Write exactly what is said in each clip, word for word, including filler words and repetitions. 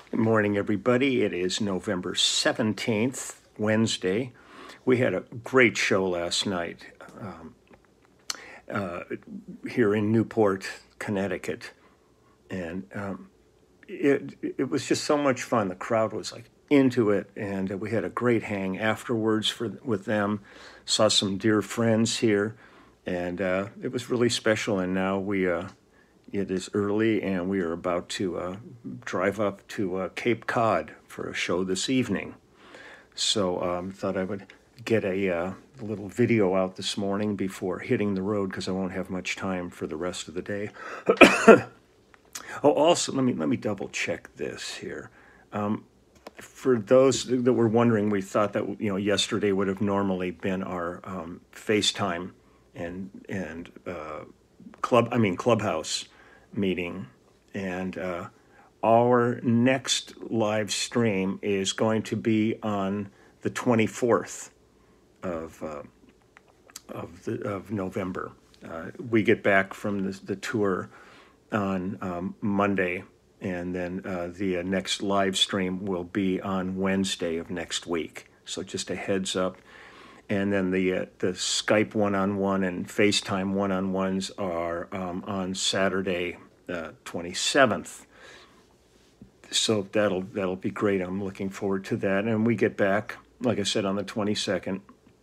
Good morning, everybody. It is November seventeenth, Wednesday. We had a great show last night um, uh, here in Newport, Connecticut. And um, it, it was just so much fun. The crowd was like into it, and uh, we had a great hang afterwards for with them. Saw some dear friends here, and uh, it was really special. And now we uh, it is early, and we are about to uh, drive up to uh, Cape Cod for a show this evening. So um, thought I would get a uh, little video out this morning before hitting the road because I won't have much time for the rest of the day. Oh, also, let me let me double check this here. Um, for those that were wondering, we thought that you know yesterday would have normally been our um, FaceTime and and uh, club. I mean Clubhouse meeting, and uh, our next live stream is going to be on the twenty-fourth of uh, of the of November. Uh, we get back from the, the tour on um, Monday, and then uh, the uh, next live stream will be on Wednesday of next week. So just a heads up. And then the uh, the Skype one-on-one and FaceTime one-on-ones are um, on Saturday, uh, twenty-seventh. So that'll that'll be great. I'm looking forward to that. And we get back, like I said, on the twenty-second.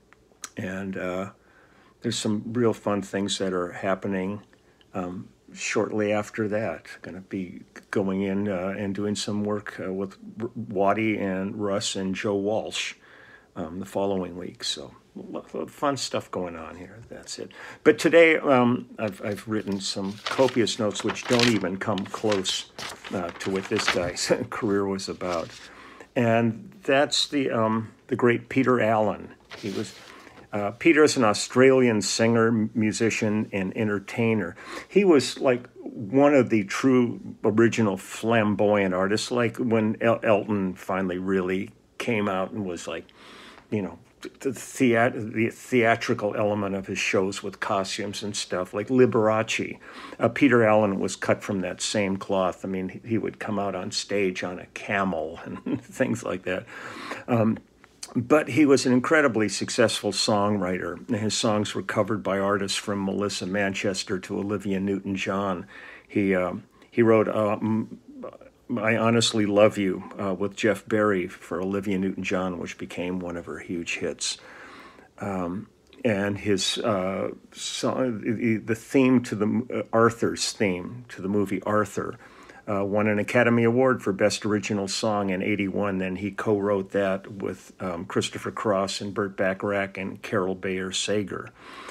And uh, there's some real fun things that are happening um, shortly after that. Going to be going in uh, and doing some work uh, with Waddy and Russ and Joe Walsh Um, the following week. So fun stuff going on here. That's it. But today um, I've, I've written some copious notes which don't even come close uh, to what this guy's career was about. And that's the um, the great Peter Allen. He was uh, Peter is an Australian singer, musician, and entertainer. He was like one of the true original flamboyant artists, like when El- Elton finally really came out and was like, you know, the, theat- the theatrical element of his shows with costumes and stuff, like Liberace. Uh, Peter Allen was cut from that same cloth. I mean, he, he would come out on stage on a camel and things like that. Um, but he was an incredibly successful songwriter. His songs were covered by artists from Melissa Manchester to Olivia Newton-John. He, um, he wrote um, I Honestly Love You uh, with Jeff Berry for Olivia Newton-John, which became one of her huge hits. Um, and his uh, song, the theme to the uh, Arthur's theme to the movie Arthur uh, won an Academy Award for Best Original Song in eighty-one. Then he co-wrote that with um, Christopher Cross and Burt Bacharach and Carol Bayer Sager.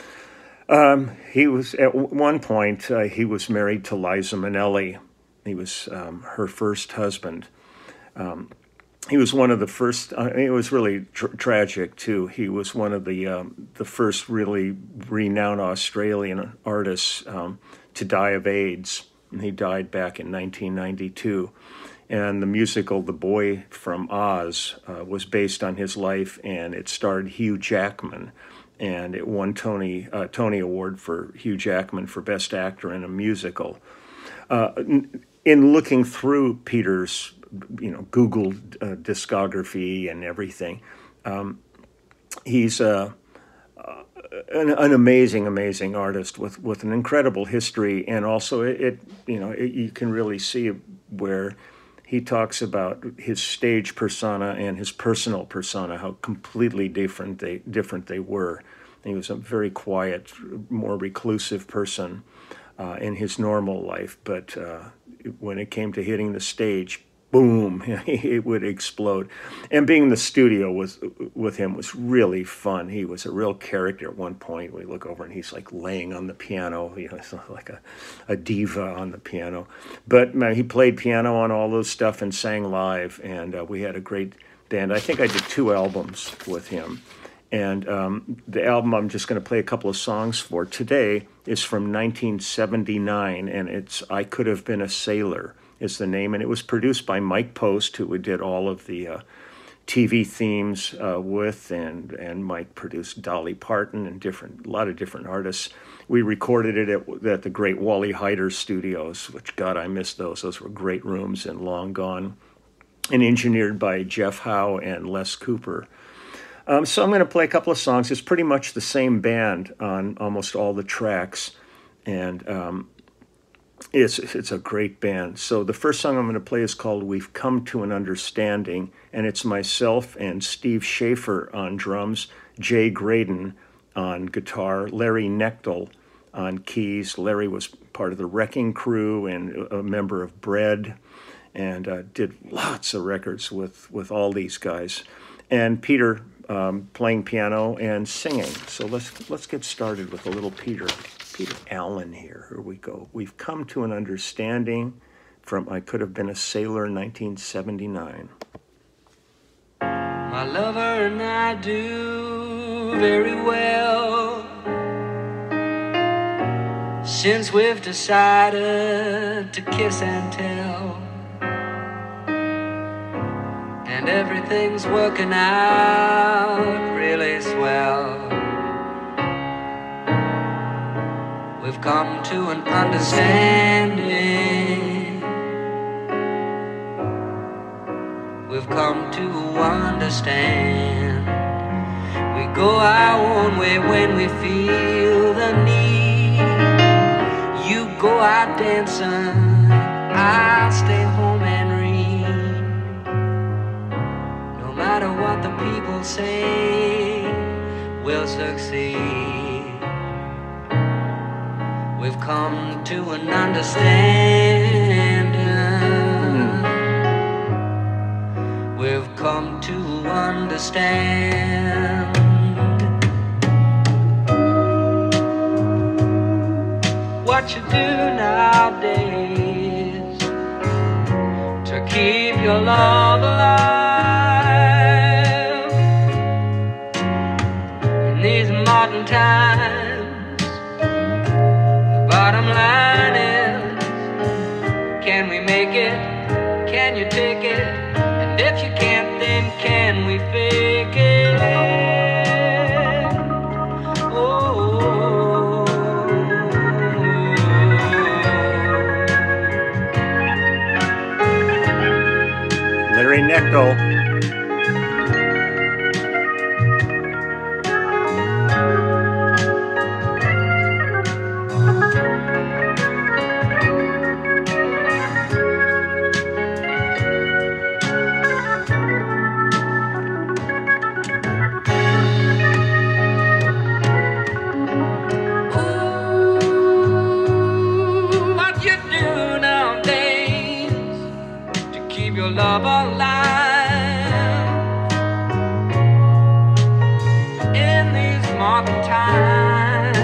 Um, he was at one point uh, he was married to Liza Minnelli. He was um, her first husband. Um, he was one of the first. Uh, it was really tr- tragic too. He was one of the um, the first really renowned Australian artists um, to die of AIDS, and he died back in nineteen ninety-two. And the musical "The Boy from Oz" uh, was based on his life, and it starred Hugh Jackman, and it won Tony uh, Tony Award for Hugh Jackman for Best Actor in a Musical. Uh, in looking through Peter's, you know, Google uh, discography and everything, um, he's uh, uh, an, an amazing, amazing artist with, with an incredible history, and also it, it you know, it, you can really see where he talks about his stage persona and his personal persona, how completely different they different they were. And he was a very quiet, more reclusive person Uh, in his normal life, but uh, when it came to hitting the stage, boom, it would explode. And being in the studio was, with him was really fun. He was a real character at one point. We look over and he's like laying on the piano, you know, like a, a diva on the piano. But man, he played piano on all those stuff and sang live, and uh, we had a great band. I think I did two albums with him. And um, the album I'm just going to play a couple of songs for today is from nineteen seventy-nine, and it's I Could Have Been a Sailor is the name. And it was produced by Mike Post, who did all of the uh, T V themes uh, with, and, and Mike produced Dolly Parton and different a lot of different artists. We recorded it at, at the great Wally Heider Studios, which, God, I miss those. Those were great rooms and long gone. and engineered by Jeff Howe and Les Cooper. Um, so I'm going to play a couple of songs. It's pretty much the same band on almost all the tracks, and um, it's it's a great band. So the first song I'm going to play is called "We've Come to an Understanding," and it's myself and Steve Schaefer on drums, Jay Graydon on guitar, Larry Knechtel on keys. Larry was part of the Wrecking Crew and a member of Bread, and uh, did lots of records with, with all these guys. And Peter um, playing piano and singing. So let's let's get started with a little Peter Peter Allen here. Here we go. We've Come to an Understanding from I Could Have Been a Sailor, nineteen seventy-nine. My lover and I do very well, since we've decided to kiss and tell, and everything's working out really swell. We've come to an understanding. We've come to understand. We go our own way when we feel the need. You go out dancing, I'll stay home and read. No matter what the people say, we'll succeed. We've come to an understanding. We've come to understand. What you do nowadays to keep your love alive in these modern times. The bottom line is, can we make it? Can you take it? And if you can't, then can we fake it? Oh, Larry Knechtel. love alive in these modern times.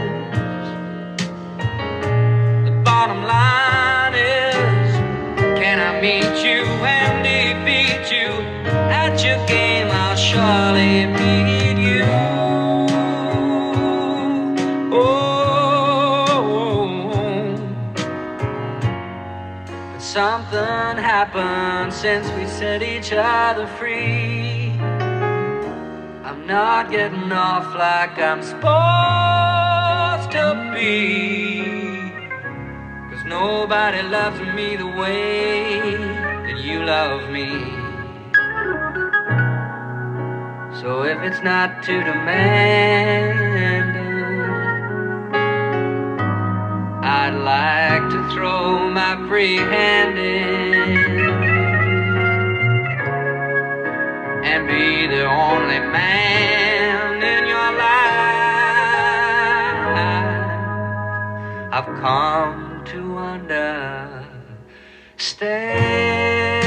The bottom line is, can I meet you and defeat you at your game? I'll surely beat you. Something happened since we set each other free. I'm not getting off like I'm supposed to be, 'cause nobody loves me the way that you love me. So if it's not too demanding, I'd like to throw my free hand in and be the only man in your life. I've come to understand.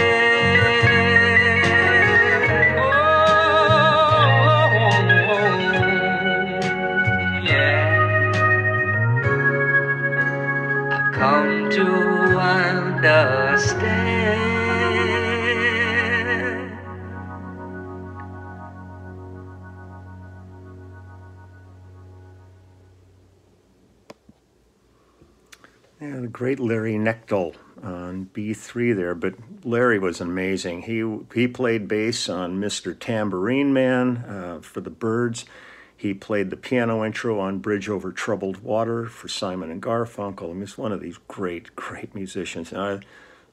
Come to understand. Yeah, the great Larry Knechtel on B three there, but Larry was amazing. He he played bass on Mister Tambourine Man uh, for the Byrds. He played the piano intro on Bridge Over Troubled Water for Simon and Garfunkel. I mean, he's one of these great, great musicians. And I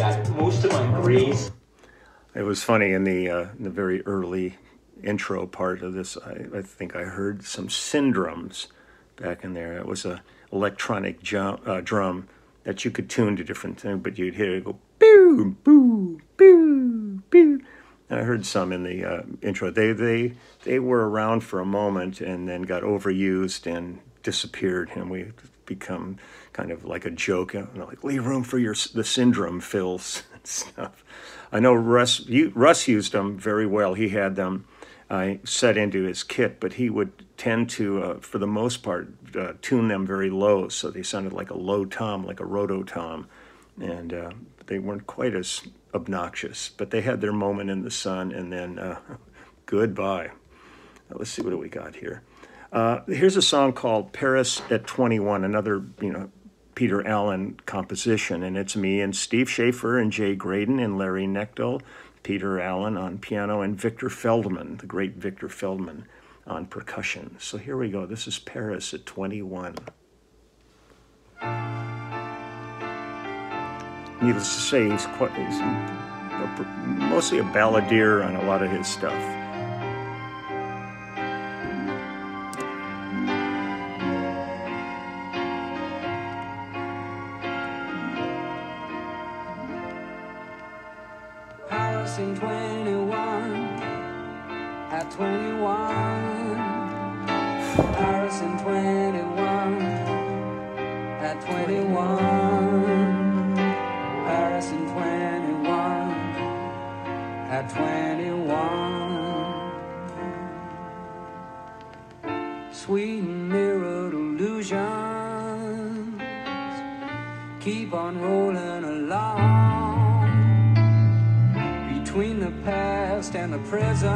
got most of my grades. It was funny in the uh, in the very early intro part of this. I, I think I heard some syndromes back in there. It was a electronic ju- uh, drum that you could tune to different things, but you'd hear it go boo, boo, boo, boo. And I heard some in the uh, intro. They they they were around for a moment and then got overused and disappeared, and we become kind of like a joke. You know, like leave room for your the syndrome fills and stuff. I know Russ you, Russ used them very well. He had them uh, set into his kit, but he would tend to, uh, for the most part, uh, tune them very low, so they sounded like a low tom, like a roto-tom, and uh, they weren't quite as obnoxious, but they had their moment in the sun, and then uh, goodbye. Now, let's see, what do we got here? Uh, here's a song called Paris at twenty-one, another, you know, Peter Allen composition, and it's me and Steve Schaefer and Jay Graydon and Larry Knechtel, Peter Allen on piano, and Victor Feldman, the great Victor Feldman, on percussion. So here we go. This is Paris at twenty-one. Needless to say, he's, quite, he's mostly a balladeer on a lot of his stuff. Paris in twenty-one, at twenty-one. Paris in twenty-one, at twenty-one. Paris in twenty-one, at twenty-one. Sweet mirrored illusions keep on rolling along between the past and the present.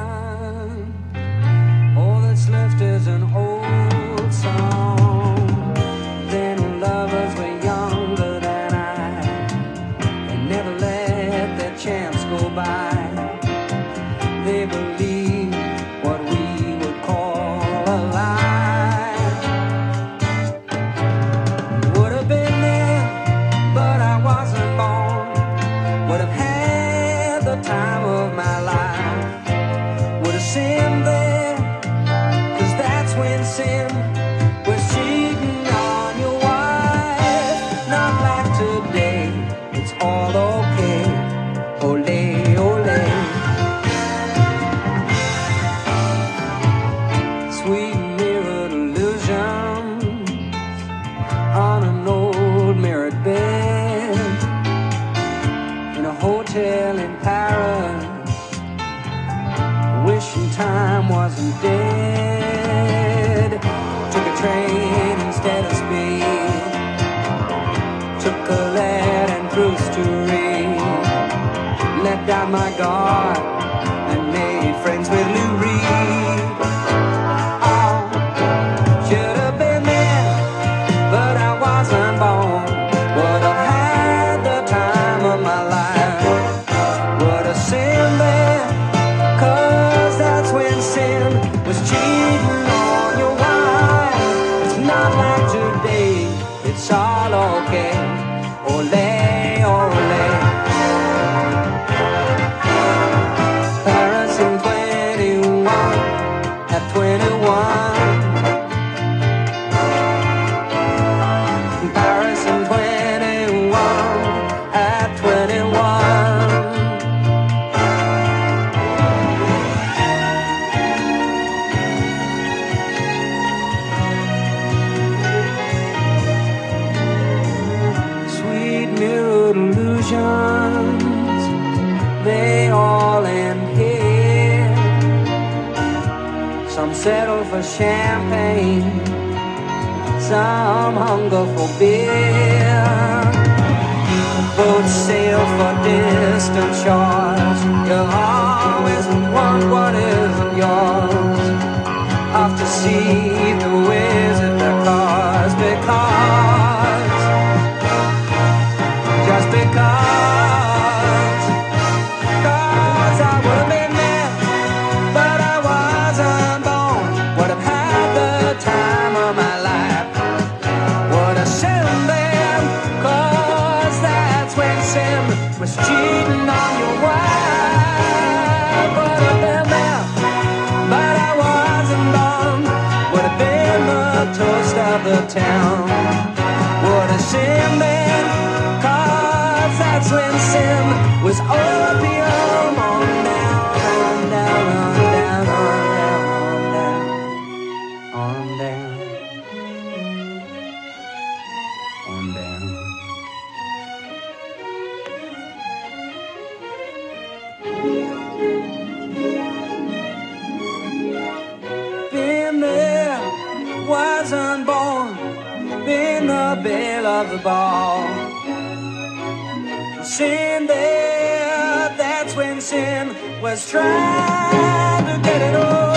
All that's left is an old song. Then lovers were younger than I, and never let their chance go by. They believed what we would call a lie. Would have been there, but I wasn't born. Would have had the time of my life. Would have sinned there, cause that's when sin was cheating on your wife. Not like today, it's all okay. Ole, ole. Sweet mirrored illusions on an old mirrored bed in a hotel in Paris, wishing time wasn't dead. Took a train instead of speed, took a lead and cruised to read. Let down my guard and made friends with Lou Reed. Oh, should have been there, but I wasn't born. Would have had the time of my life. Would have sinned there, cause that's when sin was cheating on your wife. It's not like today, it's all okay. Ole, ole. Paris in twenty-one, at twenty-one. Paris in twenty-one, at twenty-one. Sweet mirrored illusions, they all end here. Some settle for champagne, some hunger for beer. Boats sail for distant shores. You always want what isn't yours. Off to see the wizard because, because, just because, cause I would have been there, but I wasn't born. Would have had the time of my life. Would have sent them, cause that's that's when sin was cheating on your wife. Would have been there, but I wasn't born. Would have been the toast of the town. Would have sinned then, cause that's when sin was opium. On down, on down, on down, on down, on down, on down. Been there, wasn't born. Been the belle of the ball. Sin there, that's when sin was trying to get it all.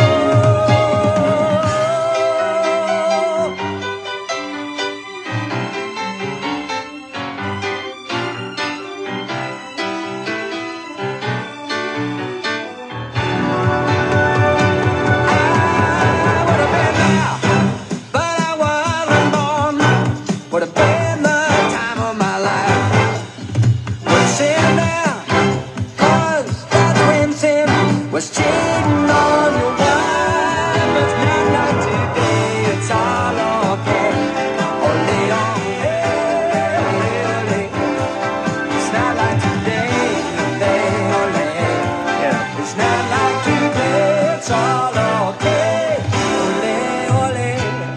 Was cheating on your wife. It's not like today, it's all okay. Ole, ole, ole, ole. It's not like today, today, ole. Yeah. It's not like today, it's all okay. Ole, ole.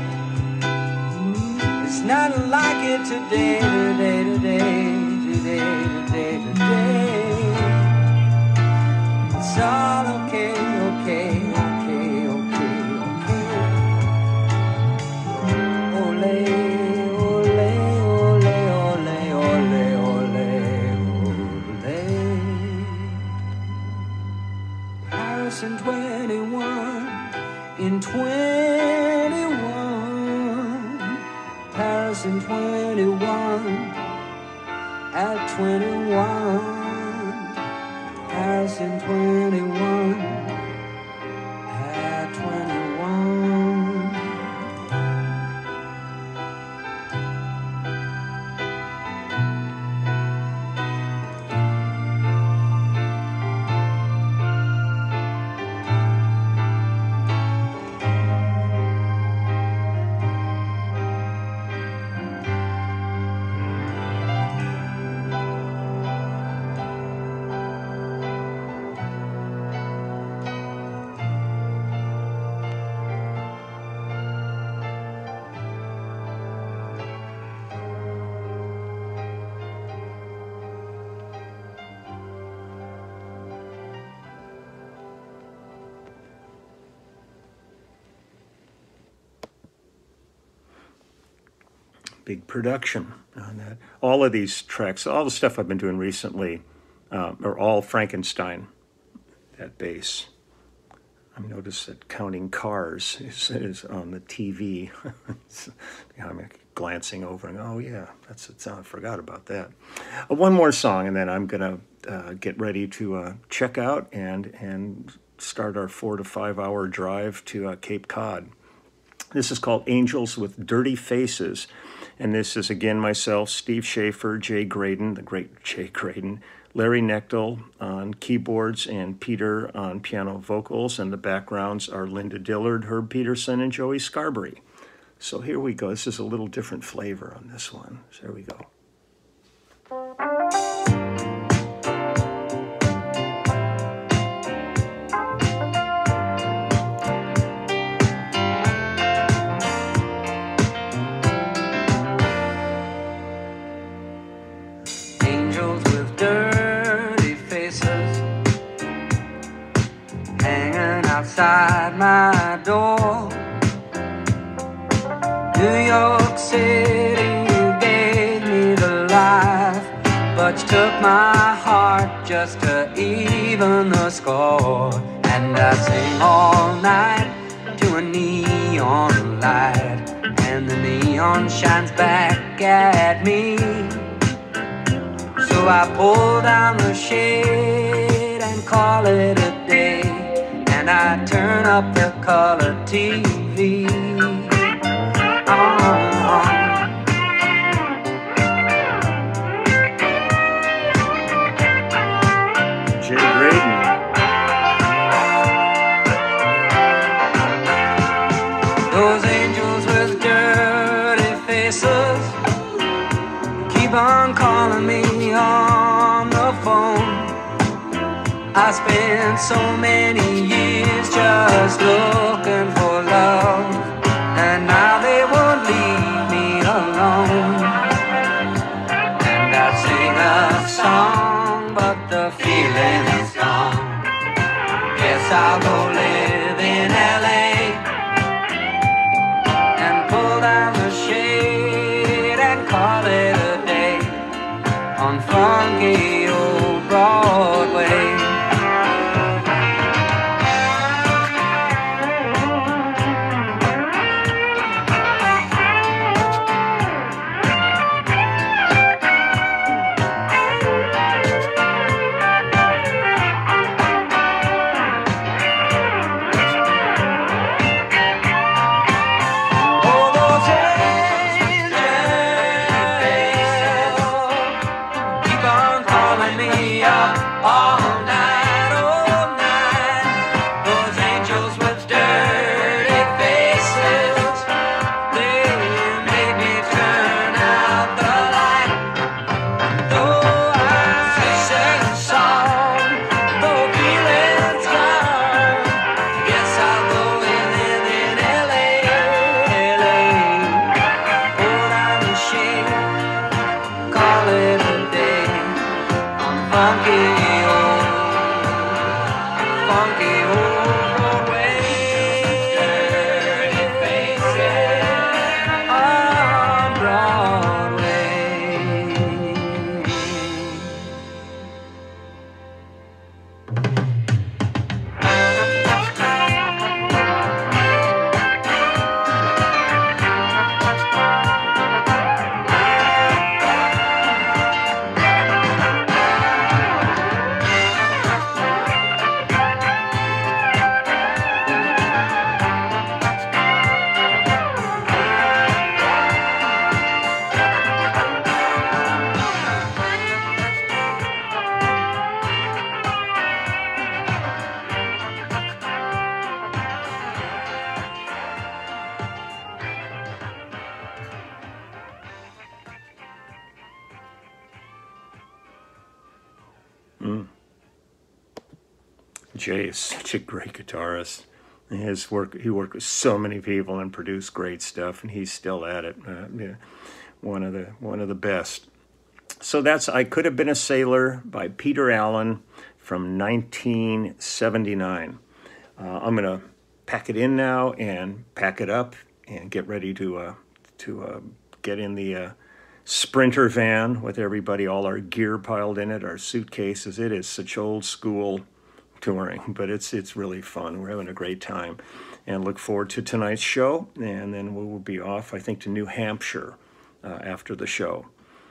It's not like it today, today, today, today, today, today. It's all okay, okay, okay, okay, okay. Ole, ole, ole, ole, ole, ole, ole. Paris in twenty-one, in twenty-one. Paris in twenty-one, at twenty-one. Paris in twenty-one, at twenty-one. Big production on that. All of these tracks, all the stuff I've been doing recently, uh, are all Frankenstein, that bass. I've noticed that Counting Cars is, is on the T V. I'm glancing over and, oh yeah, that's it. I forgot about that. Uh, one more song, and then I'm going to uh, get ready to uh, check out and, and start our four to five hour drive to uh, Cape Cod. This is called Angels with Dirty Faces. And this is, again, myself, Steve Schaefer, Jay Graydon, the great Jay Graydon, Larry Knechtel on keyboards, and Peter on piano vocals. And the backgrounds are Linda Dillard, Herb Peterson, and Joey Scarberry. So here we go. This is a little different flavor on this one. So here we go. Outside my door, New York City, you gave me the life, but you took my heart just to even the score. And I sing all night to a neon light, and the neon shines back at me. So I pull down the shade and call it a day, and I turn up the color T V. Oh, I spent so many years just looking for love, and now they won't leave me alone. And I sing a song, but the feeling is gone. Guess I'll go live in L A and pull down the shade and call it a day on funky old Broadway. Mm. Jay is such a great guitarist. His work, he worked with so many people and produced great stuff, and he's still at it. Uh, yeah, one of the one of the best. So that's "I Could Have Been a Sailor" by Peter Allen from nineteen seventy-nine. Uh, I'm gonna pack it in now and pack it up and get ready to uh, to uh, get in the uh, Sprinter van with everybody, all our gear piled in it, our suitcases. It is such old school touring, but it's it's really fun. We're having a great time, and look forward to tonight's show. And then we will be off, I think, to New Hampshire uh, after the show.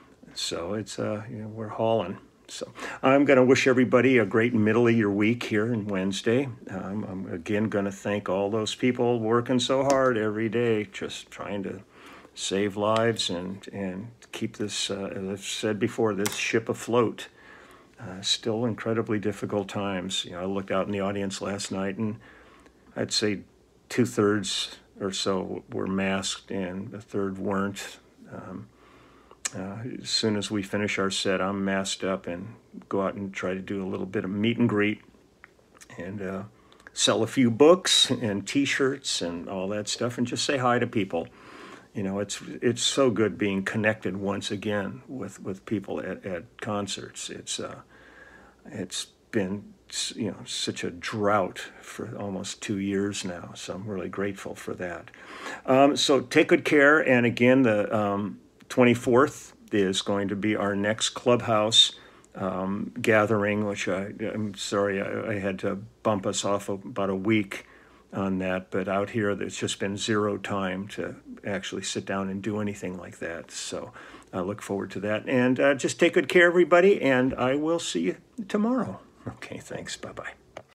So it's uh, you know, we're hauling. So I'm going to wish everybody a great middle of your week here on Wednesday. Um, I'm again going to thank all those people working so hard every day, just trying to save lives and and keep this, uh, as I've said before, this ship afloat. Uh, still incredibly difficult times. You know, I looked out in the audience last night, and I'd say two-thirds or so were masked, and a third weren't. Um, uh, as soon as we finish our set, I'm masked up and go out and try to do a little bit of meet and greet and uh, sell a few books and T-shirts and all that stuff, and just say hi to people. You know, it's it's so good being connected once again with, with people at, at concerts. It's uh, it's been, you know, such a drought for almost two years now, so I'm really grateful for that. Um, so take good care, and again, the um, twenty-fourth is going to be our next Clubhouse um, gathering, which I, I'm sorry I, I had to bump us off about a week on that, but out here there's just been zero time to actually sit down and do anything like that. So I look forward to that. And uh, just take good care, everybody, and I will see you tomorrow. Okay, thanks. Bye-bye.